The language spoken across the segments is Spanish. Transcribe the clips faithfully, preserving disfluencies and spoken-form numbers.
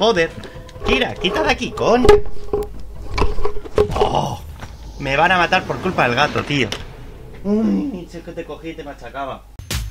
Joder. Kira, quita de aquí, coño. Oh, me van a matar por culpa del gato, tío. Uy, si es que te cogí y te machacaba.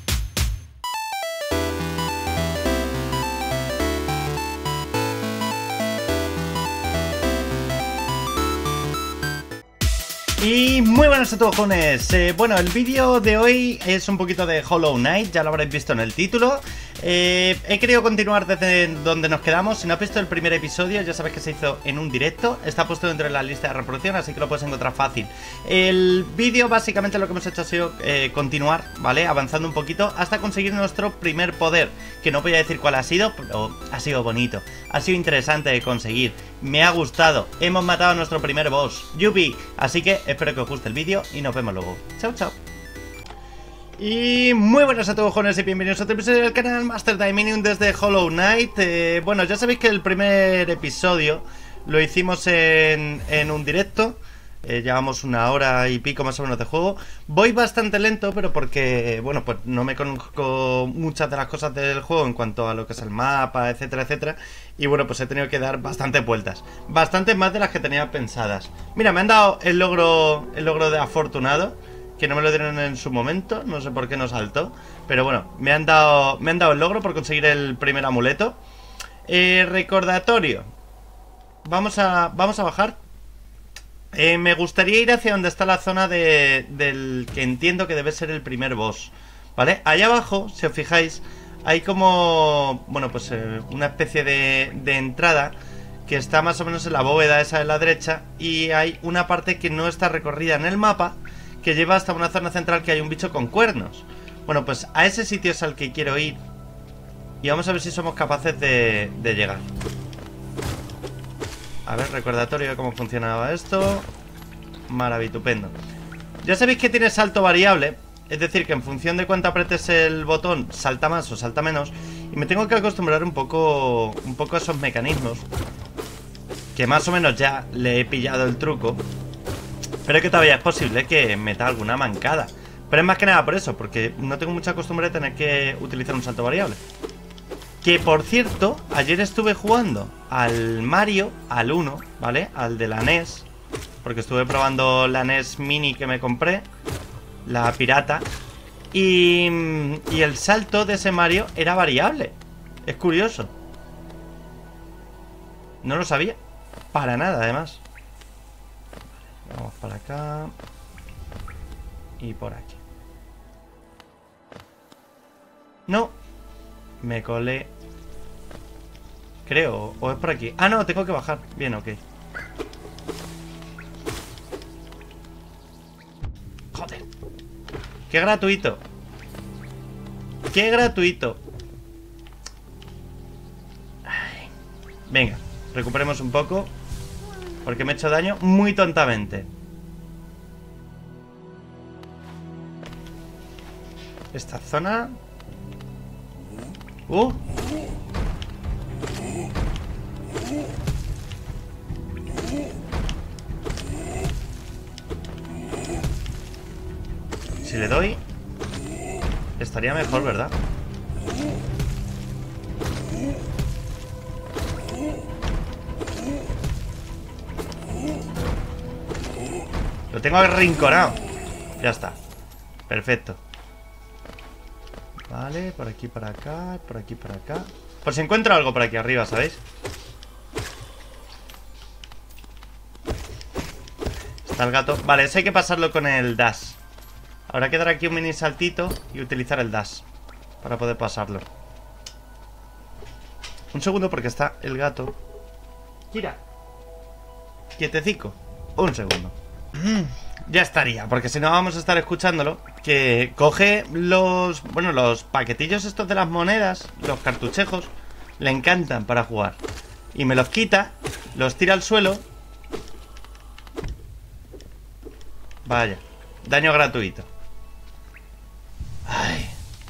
Y muy buenas a todos, jóvenes. Eh, bueno, el vídeo de hoy es un poquito de Hollow Knight, ya lo habréis visto en el título. eh, He querido continuar desde donde nos quedamos. Si no has visto el primer episodio, ya sabes que se hizo en un directo. Está puesto dentro de la lista de reproducción, así que lo puedes encontrar fácil. El vídeo básicamente lo que hemos hecho ha sido eh, continuar, ¿vale? Avanzando un poquito hasta conseguir nuestro primer poder, que no voy a decir cuál ha sido, pero ha sido bonito, ha sido interesante de conseguir. Me ha gustado, hemos matado a nuestro primer boss, Yuppie. Así que espero que os guste el vídeo y nos vemos luego. Chao, chao. Y muy buenas a todos, jóvenes, y bienvenidos a otro episodio del canal Master Dominion desde Hollow Knight. eh, Bueno, ya sabéis que el primer episodio lo hicimos en, en un directo. eh, Llevamos una hora y pico más o menos de juego. Voy bastante lento, pero porque, bueno, pues no me conozco muchas de las cosas del juego en cuanto a lo que es el mapa, etcétera, etcétera. Y bueno, pues he tenido que dar bastantes vueltas, bastantes más de las que tenía pensadas. Mira, me han dado el logro, el logro de afortunado, que no me lo dieron en su momento, no sé por qué no saltó. Pero bueno, me han dado, me han dado el logro por conseguir el primer amuleto. eh, Recordatorio. Vamos a, vamos a bajar. eh, Me gustaría ir hacia donde está la zona de, del que entiendo que debe ser el primer boss, ¿vale? Allá abajo, si os fijáis, hay como, bueno, pues eh, una especie de, de entrada que está más o menos en la bóveda esa de la derecha. Y hay una parte que no está recorrida en el mapa, que lleva hasta una zona central que hay un bicho con cuernos. Bueno, pues a ese sitio es al que quiero ir. Y vamos a ver si somos capaces de, de llegar. A ver, recordatorio de cómo funcionaba esto. Maravitupendo. Ya sabéis que tiene salto variable. Es decir, que en función de cuánto apretes el botón, salta más o salta menos. Y me tengo que acostumbrar un poco, un poco a esos mecanismos, que más o menos ya le he pillado el truco. Pero que todavía es posible que meta alguna mancada. Pero es más que nada por eso, porque no tengo mucha costumbre de tener que utilizar un salto variable. Que por cierto, ayer estuve jugando al Mario, al uno, ¿vale? Al de la N E S. Porque estuve probando la N E S Mini que me compré, la pirata. Y, y el salto de ese Mario era variable. Es curioso. No lo sabía. Para nada, además. Vamos para acá. Y por aquí. No. Me colé. Creo. O es por aquí. Ah, no, tengo que bajar. Bien, ok. Joder. Qué gratuito. Qué gratuito. Ay. Venga, recuperemos un poco, porque me he hecho daño muy tontamente. Esta zona. Uh. Si le doy, estaría mejor, ¿verdad? Lo tengo arrinconado. Ya está. Perfecto. Vale, por aquí, por acá, por aquí, por acá. Por si encuentro algo por aquí arriba, ¿sabéis? Está el gato. Vale, eso hay que pasarlo con el dash. Habrá que dar aquí un mini saltito y utilizar el dash para poder pasarlo. Un segundo, porque está el gato. Kira, quietecico. Un segundo. Ya estaría, porque si no vamos a estar escuchándolo. Que coge los, bueno, los paquetillos estos de las monedas, los cartuchejos, le encantan para jugar. Y me los quita, los tira al suelo. Vaya, daño gratuito. Ay.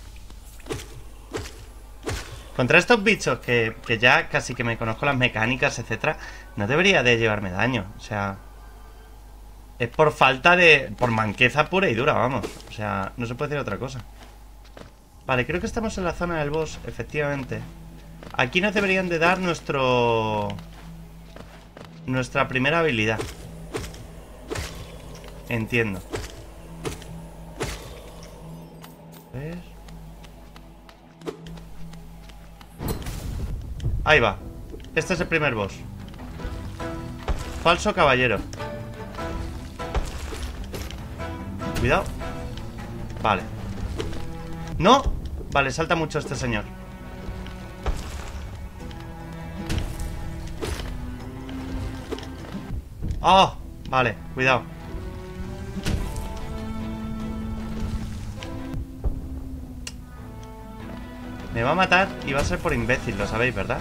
Contra estos bichos que, que ya casi que me conozco las mecánicas, etcétera, no debería de llevarme daño. O sea, es por falta de... por manqueza pura y dura, vamos. O sea, no se puede decir otra cosa. Vale, creo que estamos en la zona del boss, efectivamente. Aquí nos deberían de dar nuestro... Nuestra primera habilidad. Entiendo. A ver. Ahí va. Este es el primer boss. Falso caballero. Cuidado. Vale. ¡No! Vale, salta mucho este señor. ¡Oh! Vale, cuidado. Me va a matar y va a ser por imbécil, lo sabéis, ¿verdad?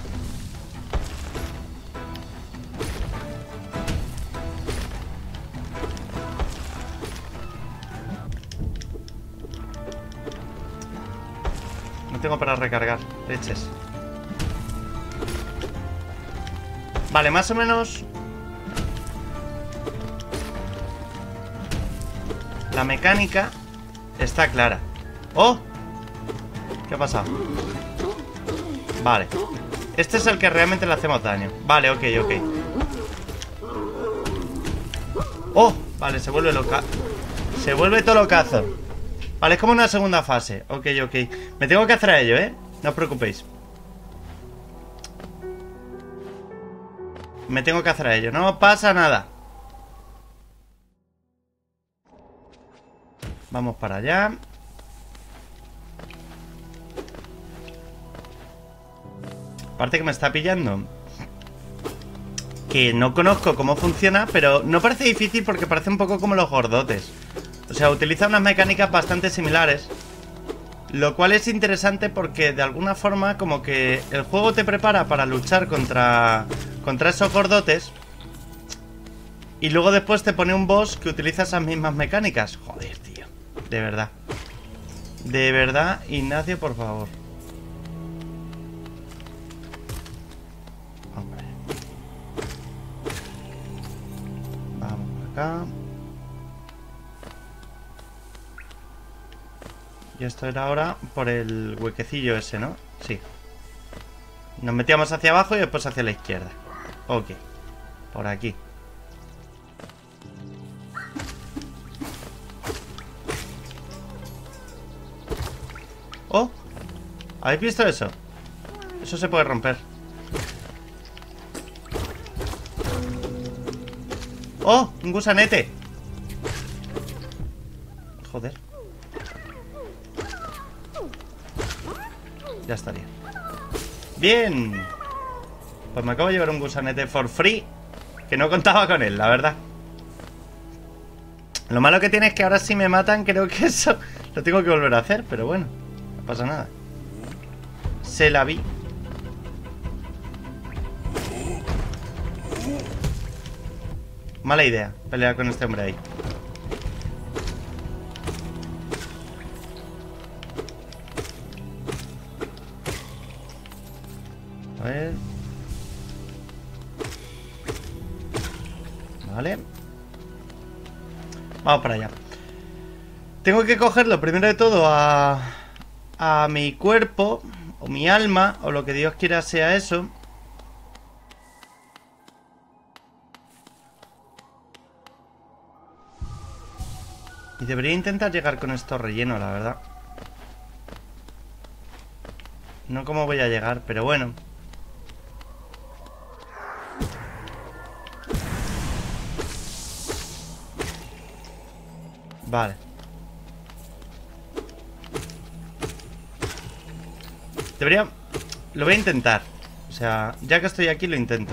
No tengo para recargar, leches. Vale, más o menos... La mecánica está clara. ¡Oh! ¿Qué ha pasado? Vale. Este es el que realmente le hacemos daño. Vale, ok, ok. ¡Oh! Vale, se vuelve loca. Se vuelve todo locazo. Vale, es como una segunda fase. Ok, ok. Me tengo que hacer a ello, ¿eh? No os preocupéis. Me tengo que hacer a ello. No pasa nada. Vamos para allá. Aparte que me está pillando que no conozco cómo funciona, pero no parece difícil porque parece un poco como los gordotes. O sea, utiliza unas mecánicas bastante similares, lo cual es interesante porque de alguna forma como que el juego te prepara para luchar contra, contra esos gordotes. Y luego después te pone un boss que utiliza esas mismas mecánicas. Joder, tío. De verdad. De verdad, Ignacio, por favor. Hombre. Vamos por acá. Y esto era ahora por el huequecillo ese, ¿no? Sí. Nos metíamos hacia abajo y después hacia la izquierda. Ok. Por aquí. ¡Oh! ¿Habéis visto eso? Eso se puede romper. ¡Oh! ¡Un gusanete! Joder. Ya estaría. ¡Bien! Pues me acabo de llevar un gusanete for free, que no contaba con él, la verdad. Lo malo que tiene es que ahora si me matan creo que eso lo tengo que volver a hacer, pero bueno. No pasa nada. Se la vi. Mala idea pelear con este hombre ahí. A ver. Vale. Vamos para allá. Tengo que cogerlo primero de todo a... a mi cuerpo, o mi alma, o lo que Dios quiera sea eso. Y debería intentar llegar con esto relleno, la verdad. No cómo voy a llegar, pero bueno. Vale. Debería... Lo voy a intentar. O sea, ya que estoy aquí lo intento.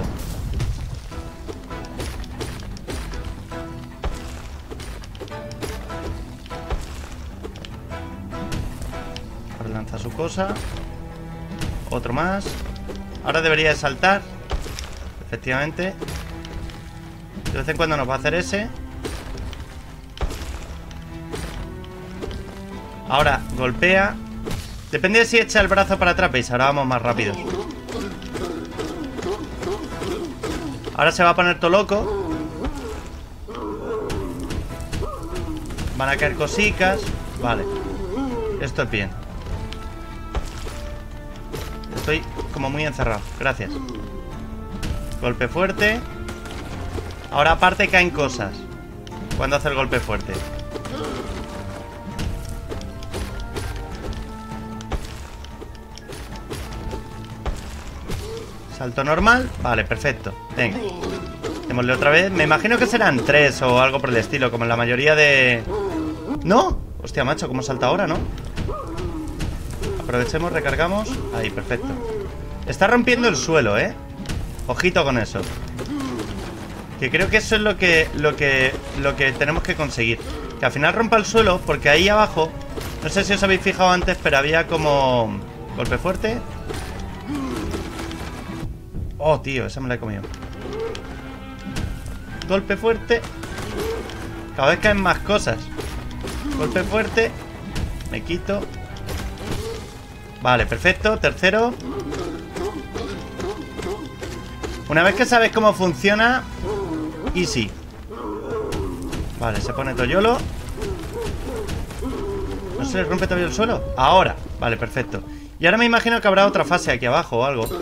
Ahora lanza su cosa. Otro más. Ahora debería de saltar. Efectivamente. De vez en cuando nos va a hacer ese. Ahora golpea. Depende de si echa el brazo para atrás. ¿Veis? Ahora vamos más rápido. Ahora se va a poner todo loco. Van a caer cositas. Vale. Esto es bien. Estoy como muy encerrado. Gracias. Golpe fuerte. Ahora aparte caen cosas cuando hace el golpe fuerte. Salto normal. Vale, perfecto. Venga. Démosle otra vez. Me imagino que serán tres o algo por el estilo, como en la mayoría de... ¡No! Hostia, macho, ¿cómo salta ahora, no? Aprovechemos, recargamos. Ahí, perfecto. Está rompiendo el suelo, ¿eh? Ojito con eso. Que creo que eso es lo que, lo que, lo que tenemos que conseguir. Que al final rompa el suelo, porque ahí abajo... No sé si os habéis fijado antes, pero había como... Golpe fuerte. Oh, tío, esa me la he comido. Golpe fuerte. Cada vez caen más cosas. Golpe fuerte. Me quito. Vale, perfecto. Tercero. Una vez que sabes cómo funciona, easy. Vale, se pone Toyolo. ¿No se le rompe todavía el suelo? Ahora. Vale, perfecto. Y ahora me imagino que habrá otra fase aquí abajo o algo.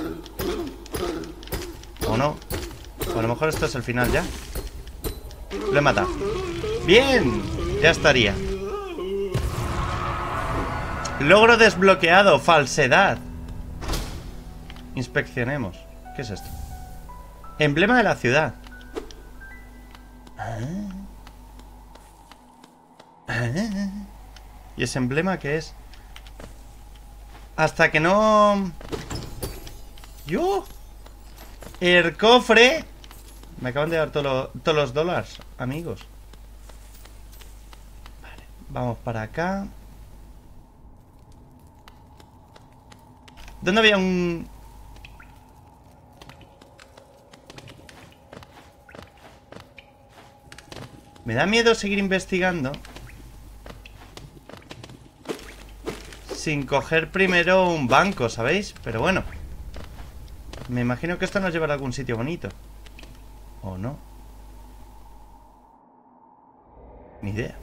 ¿O no? O a lo mejor esto es el final ya. Lo he matado. ¡Bien! Ya estaría. Logro desbloqueado. Falsedad. Inspeccionemos. ¿Qué es esto? Emblema de la ciudad. ¿Ah? ¿Ah? ¿Y ese emblema qué es? Hasta que no... ¿Yo? El cofre. Me acaban de dar todos los, todos los dólares, amigos. Vale, vamos para acá. ¿Dónde había un...? Me da miedo seguir investigando sin coger primero un banco, ¿sabéis? Pero bueno, me imagino que esto nos llevará a algún sitio bonito. ¿O no? Ni idea.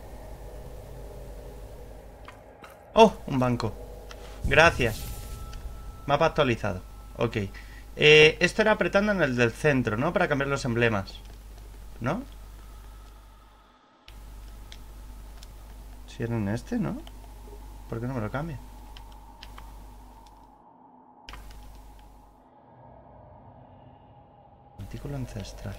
¡Oh! Un banco. Gracias. Mapa actualizado. Ok. Eh, esto era apretando en el del centro, ¿no? Para cambiar los emblemas. ¿No? Si era en este, ¿no? ¿Por qué no me lo cambia? Artículo ancestral.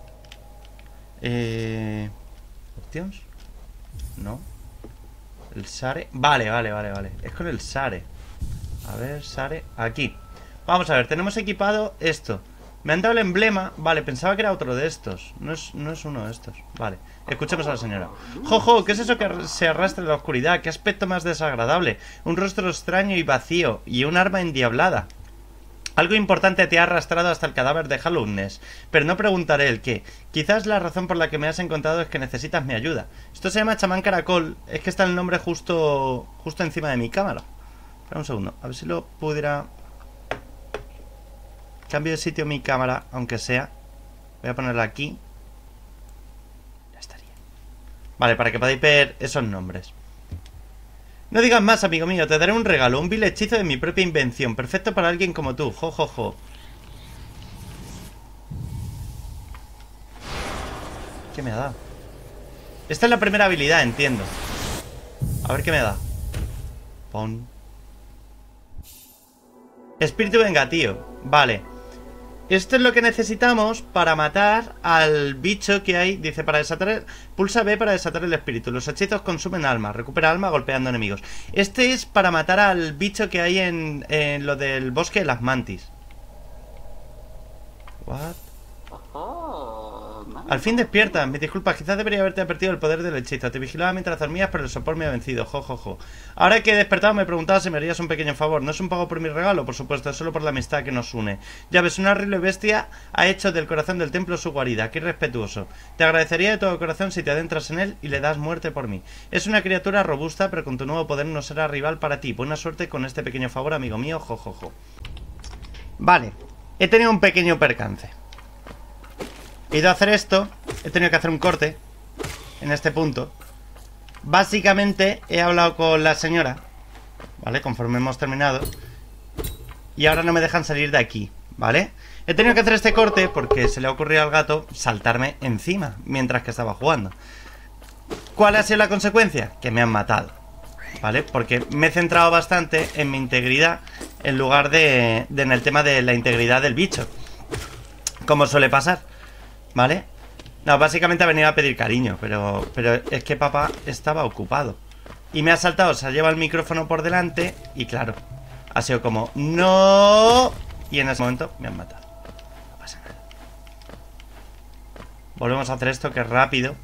Eh... ¿Options? No. El Sare. Vale, vale, vale, vale. Es con el Sare. A ver, Sare. Aquí. Vamos a ver, tenemos equipado esto. Me han dado el emblema. Vale, pensaba que era otro de estos. No es, no es uno de estos. Vale, escuchemos a la señora. Jojo, ¿qué es eso que se arrastra en la oscuridad? ¿Qué aspecto más desagradable? Un rostro extraño y vacío. Y un arma endiablada. Algo importante te ha arrastrado hasta el cadáver de Hallownest, pero no preguntaré el qué. Quizás la razón por la que me has encontrado es que necesitas mi ayuda. Esto se llama chamán caracol. Es que está el nombre justo justo encima de mi cámara. Espera un segundo, a ver si lo pudiera... Cambio de sitio mi cámara, aunque sea. Voy a ponerla aquí. Ya estaría. Vale, para que podáis ver esos nombres. No digas más, amigo mío, te daré un regalo, un vil hechizo de mi propia invención, perfecto para alguien como tú, jo, jo, jo. ¿Qué me ha dado? Esta es la primera habilidad, entiendo. A ver qué me da. Pon. Espíritu vengativo, vale. Esto es lo que necesitamos para matar al bicho que hay. Dice, para desatar el... Pulsa B para desatar el espíritu. Los hechizos consumen alma. Recupera alma golpeando enemigos. Este es para matar al bicho que hay en, en lo del bosque de las mantis. What? Al fin despiertas. Mis disculpas, quizás debería haberte advertido el poder del hechizo. Te vigilaba mientras dormías, pero el sopor me ha vencido. Jo, jo, jo. Ahora que he despertado me preguntaba si me harías un pequeño favor. No es un pago por mi regalo, por supuesto, es solo por la amistad que nos une. Ya ves, una horrible bestia ha hecho del corazón del templo su guarida. Qué irrespetuoso. Te agradecería de todo corazón si te adentras en él y le das muerte por mí. Es una criatura robusta, pero con tu nuevo poder no será rival para ti. Buena suerte con este pequeño favor, amigo mío. Jo, jo, jo. Vale. He tenido un pequeño percance. He ido a hacer esto. He tenido que hacer un corte en este punto. Básicamente he hablado con la señora, ¿vale? Conforme hemos terminado. y ahora no me dejan salir de aquí, ¿vale? He tenido que hacer este corte porque se le ha ocurrido al gato saltarme encima mientras que estaba jugando. ¿Cuál ha sido la consecuencia? Que me han matado, ¿vale? Porque me he centrado bastante en mi integridad en lugar de, de en el tema de la integridad del bicho, como suele pasar, ¿vale? No, básicamente ha venido a pedir cariño, pero, pero es que papá estaba ocupado y me ha saltado, se ha llevado el micrófono por delante y claro, ha sido como ¡no! Y en ese momento me han matado. No pasa nada. Volvemos a hacer esto que es rápido.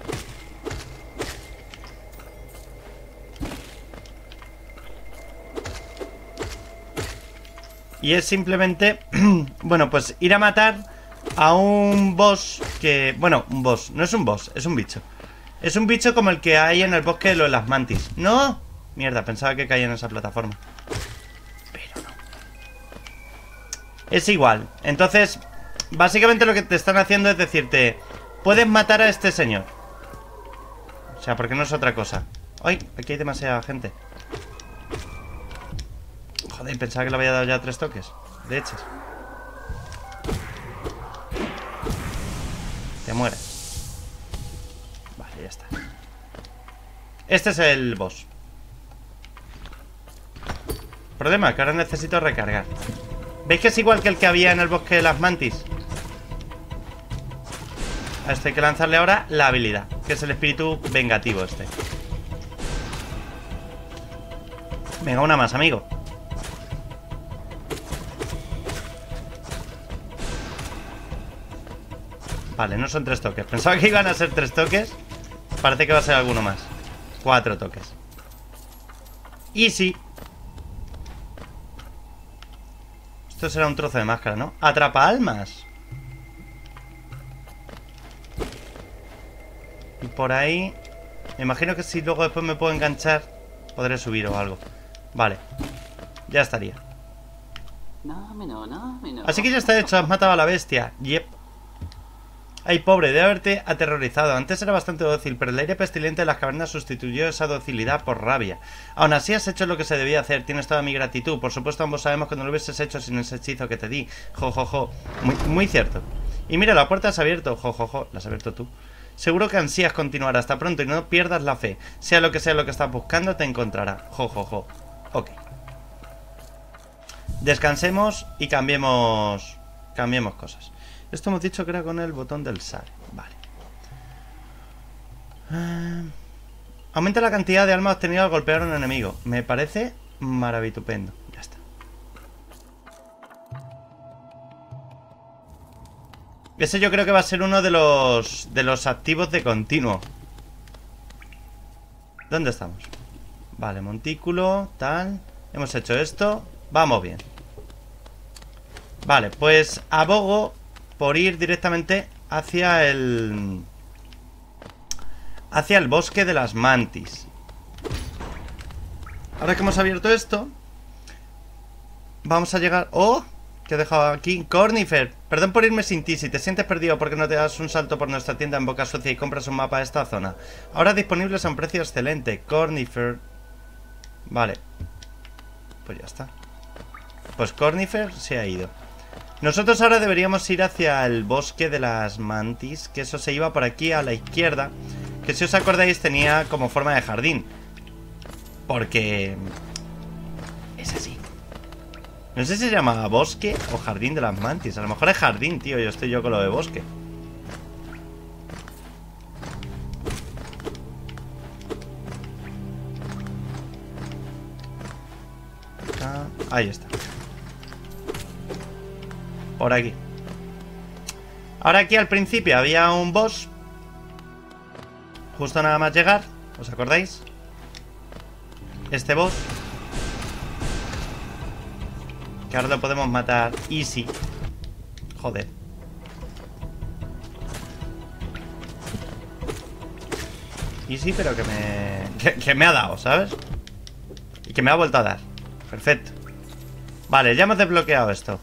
Y es simplemente, bueno, pues ir a matar a un boss que... Bueno, un boss, no es un boss, es un bicho. Es un bicho como el que hay en el bosque de las mantis. ¡No! Mierda, pensaba que caía en esa plataforma. Pero no. Es igual. Entonces, básicamente lo que te están haciendo es decirte, puedes matar a este señor. O sea, porque no es otra cosa. ¡Ay! Aquí hay demasiada gente. Joder, pensaba que le había dado ya tres toques. De hechos. Te mueres. Vale, ya está. Este es el boss. Problema, que ahora necesito recargar. ¿Veis que es igual que el que había en el bosque de las mantis? A este hay que lanzarle ahora la habilidad, que es el espíritu vengativo este. Venga, una más, amigo. Vale, no son tres toques. Pensaba que iban a ser tres toques. Parece que va a ser alguno más. Cuatro toques. Easy. Esto será un trozo de máscara, ¿no? Atrapa almas. Y por ahí... Me imagino que si luego después me puedo enganchar, podré subir o algo. Vale. Ya estaría. Así que ya está hecho. Has matado a la bestia. Yep. Ay, pobre, de haberte aterrorizado. Antes era bastante dócil, pero el aire pestilente de las cavernas sustituyó esa docilidad por rabia. Aún así has hecho lo que se debía hacer. Tienes toda mi gratitud. Por supuesto, ambos sabemos que no lo hubieses hecho sin ese hechizo que te di. Jo, jo, jo. Muy, muy cierto. Y mira, la puerta se ha abierto. Jo, jo, jo. La has abierto tú. Seguro que ansías continuar hasta pronto y no pierdas la fe. Sea lo que sea lo que estás buscando, te encontrará. Jo, jo, jo. Ok. Descansemos y cambiemos... Cambiemos cosas. Esto hemos dicho que era con el botón del sal. Vale. Uh, aumenta la cantidad de almas obtenidas al golpear a un enemigo. Me parece maravitupendo. Ya está. Ese yo creo que va a ser uno de los de los activos de continuo. ¿Dónde estamos? Vale, montículo, tal. Hemos hecho esto. Vamos bien. Vale, pues abogo por ir directamente hacia el... hacia el bosque de las mantis. Ahora que hemos abierto esto, vamos a llegar... ¡Oh! Que he dejado aquí. Cornifer, perdón por irme sin ti. Si te sientes perdido porque no te das un salto por nuestra tienda en Boca Sucia y compras un mapa de esta zona. Ahora disponibles a un precio excelente. Cornifer. Vale. Pues ya está. Pues Cornifer se ha ido. Nosotros ahora deberíamos ir hacia el bosque de las mantis, que eso se iba por aquí a la izquierda, que si os acordáis tenía como forma de jardín. Porque... es así. No sé si se llama bosque o jardín de las mantis. A lo mejor es jardín, tío, yo estoy yo con lo de bosque. Ah, ahí está. Por aquí. Ahora aquí al principio había un boss. Justo nada más llegar. ¿Os acordáis? Este boss. Que ahora lo podemos matar easy. Joder. Easy, pero que me... Que, que me ha dado, ¿sabes? Y que me ha vuelto a dar. Perfecto. Vale, ya hemos desbloqueado esto.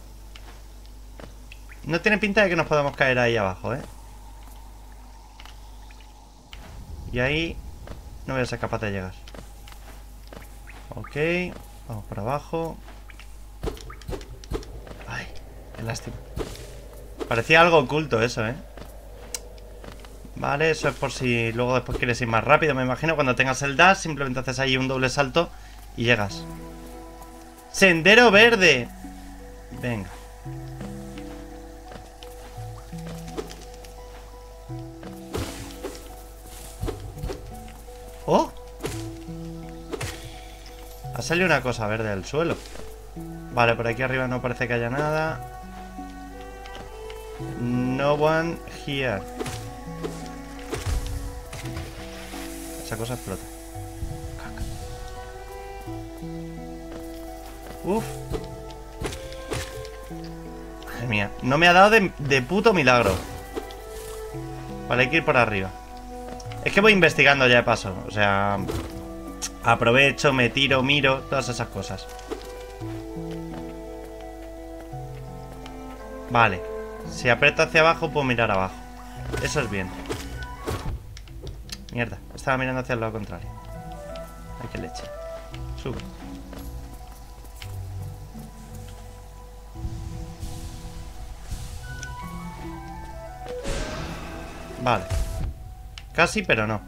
No tiene pinta de que nos podamos caer ahí abajo, ¿eh? Y ahí no voy a ser capaz de llegar. Ok. Vamos por abajo. Qué lástima. Parecía algo oculto eso, ¿eh? Vale, eso es por si luego después quieres ir más rápido. Me imagino cuando tengas el dash, simplemente haces ahí un doble salto y llegas. Sendero verde. Venga. ¡Oh! Ha salido una cosa verde del suelo. Vale, por aquí arriba no parece que haya nada. No one here. Esa cosa explota. Caca. Uf. Madre mía. No me ha dado de, de puto milagro. Vale, hay que ir por arriba. Es que voy investigando ya de paso. O sea, aprovecho, me tiro, miro, todas esas cosas. Vale. Si aprieto hacia abajo, puedo mirar abajo. Eso es bien. Mierda, estaba mirando hacia el lado contrario. Ay, qué leche. Sube. Vale. Casi, pero no.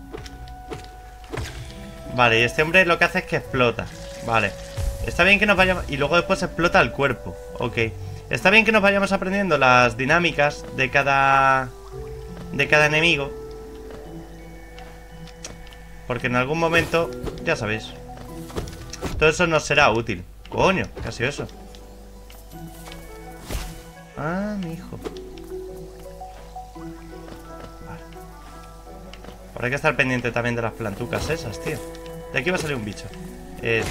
Vale, y este hombre lo que hace es que explota. Vale. Está bien que nos vayamos... Y luego después explota el cuerpo. Ok. Está bien que nos vayamos aprendiendo las dinámicas de cada... De cada enemigo. Porque en algún momento... Ya sabéis. Todo eso nos será útil. Coño, ¿qué ha sido eso? Ah, mi hijo. Vale. Ahora hay que estar pendiente también de las plantucas esas, tío. De aquí va a salir un bicho. Eh...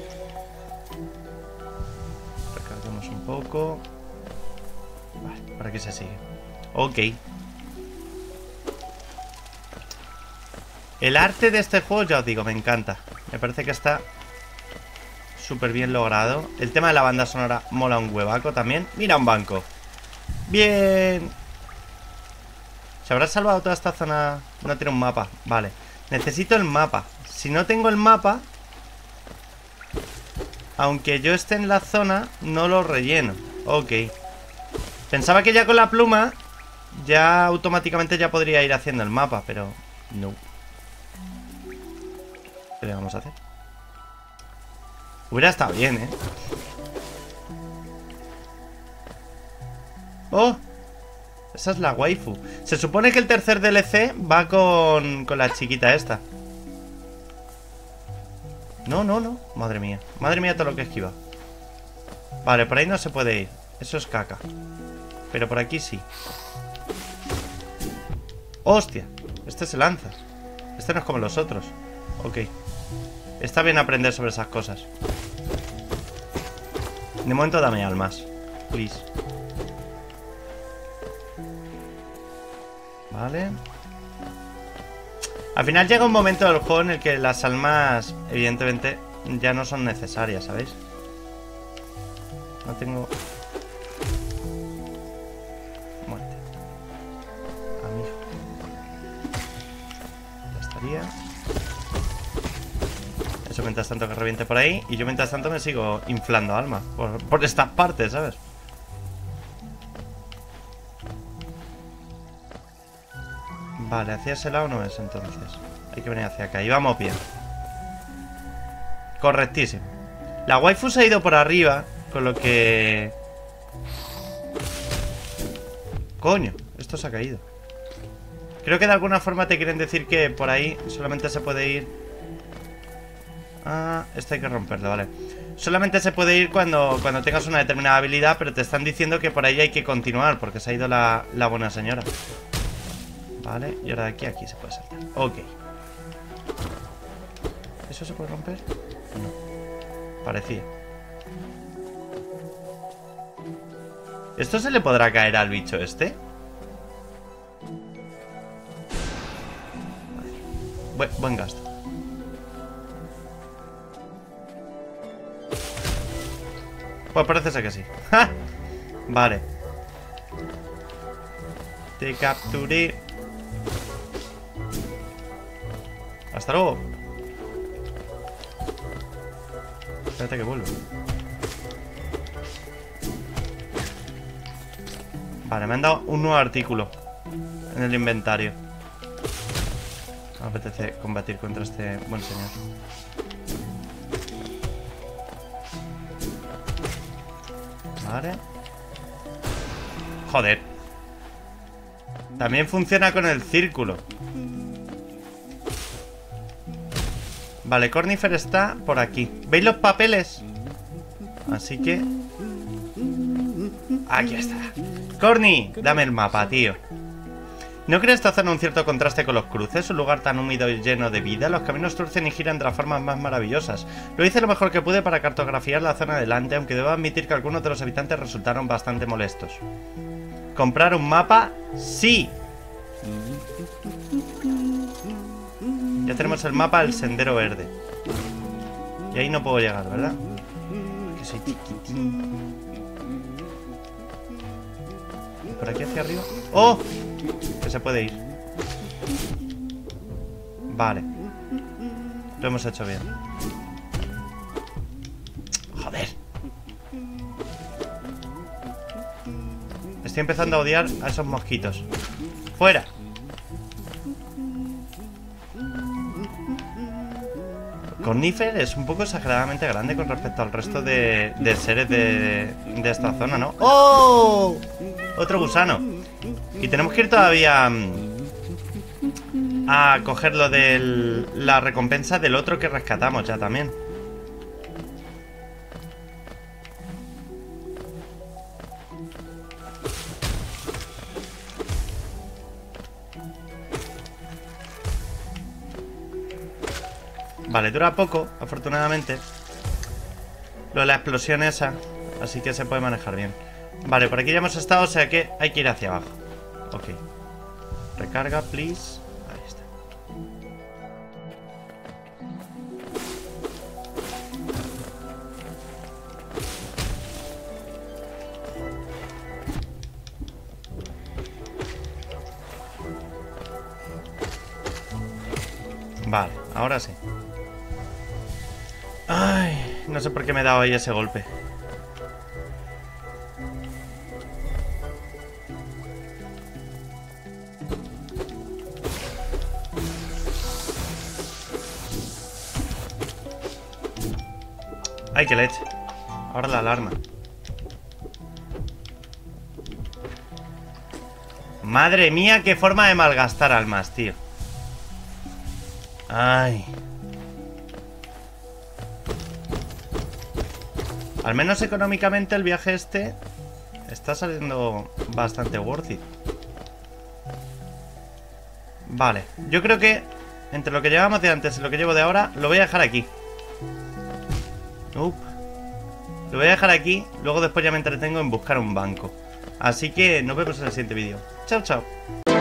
Recargamos un poco. Vale, por aquí se sigue. Ok. El arte de este juego, ya os digo, me encanta. Me parece que está súper bien logrado. El tema de la banda sonora mola un huevaco también. Mira, un banco. Bien. ¿Se habrá salvado toda esta zona? No tiene un mapa. Vale. Necesito el mapa. Si no tengo el mapa, aunque yo esté en la zona, no lo relleno. Ok. Pensaba que ya con la pluma ya automáticamente ya podría ir haciendo el mapa, pero no. ¿Qué le vamos a hacer? Hubiera estado bien, ¿eh? ¡Oh! Esa es la waifu. Se supone que el tercer D L C va con, con la chiquita esta. No, no, no. Madre mía. Madre mía todo lo que esquiva. Vale, por ahí no se puede ir. Eso es caca. Pero por aquí sí. ¡Hostia! Este se lanza. Este no es como los otros. Ok. Está bien aprender sobre esas cosas. De momento dame almas. Please. Vale. Al final llega un momento del juego en el que las almas, evidentemente, ya no son necesarias, ¿sabéis? No tengo... Muerte. Amigo. Ya estaría. Eso mientras tanto que reviente por ahí. Y yo mientras tanto me sigo inflando alma Por, por estas partes, ¿sabes? Vale, hacia ese lado no es entonces. Hay que venir hacia acá. Y vamos bien. Correctísimo. La waifu se ha ido por arriba, con lo que... Coño, esto se ha caído. Creo que de alguna forma te quieren decir que por ahí solamente se puede ir... Ah, esto hay que romperlo, vale. Solamente se puede ir cuando, cuando tengas una determinada habilidad, pero te están diciendo que por ahí hay que continuar, porque se ha ido la, la buena señora. Vale, y ahora de aquí a aquí se puede saltar. Ok. ¿Eso se puede romper? No. Parecía. ¿Esto se le podrá caer al bicho este? Vale. Buen, buen gasto. Pues parece ser que sí. ¡Ja! Vale. Te capturé. Hasta luego. Espérate que vuelvo. Vale, me han dado un nuevo artículo en el inventario. Me apetece combatir contra este buen señor. Vale. Joder. También funciona con el círculo. Vale, Cornifer está por aquí. ¿Veis los papeles? Así que... aquí está. Corny, dame el mapa, tío. ¿No crees esta zona un cierto contraste con los cruces? Un lugar tan húmedo y lleno de vida. Los caminos turcen y giran de las formas más maravillosas. Lo hice lo mejor que pude para cartografiar la zona adelante, aunque debo admitir que algunos de los habitantes resultaron bastante molestos. ¿Comprar un mapa? ¡Sí! Ya tenemos el mapa del Sendero Verde. Y ahí no puedo llegar, ¿verdad? Porque soy chiquitín. ¿Por aquí hacia arriba? ¡Oh! Que se puede ir. Vale. Lo hemos hecho bien. Joder. Estoy empezando a odiar a esos mosquitos. ¡Fuera! Cornifer es un poco exageradamente grande con respecto al resto de, de seres de, de esta zona, ¿no? ¡Oh! Otro gusano. Y tenemos que ir todavía a coger lo de la recompensa del otro que rescatamos ya también. Vale, dura poco, afortunadamente, lo de la explosión esa, así que se puede manejar bien. Vale, por aquí ya hemos estado, o sea que hay que ir hacia abajo. Ok. Recarga, please. Ahí está. Vale, ahora sí. Ay, no sé por qué me he dado ahí ese golpe. Ay, qué leche. Ahora la alarma. Madre mía, qué forma de malgastar almas, tío. Ay. Al menos económicamente el viaje este está saliendo bastante worth it. Vale, yo creo que entre lo que llevamos de antes y lo que llevo de ahora, lo voy a dejar aquí. Up. Lo voy a dejar aquí. Luego después ya me entretengo en buscar un banco. Así que nos vemos en el siguiente vídeo. Chao, chao.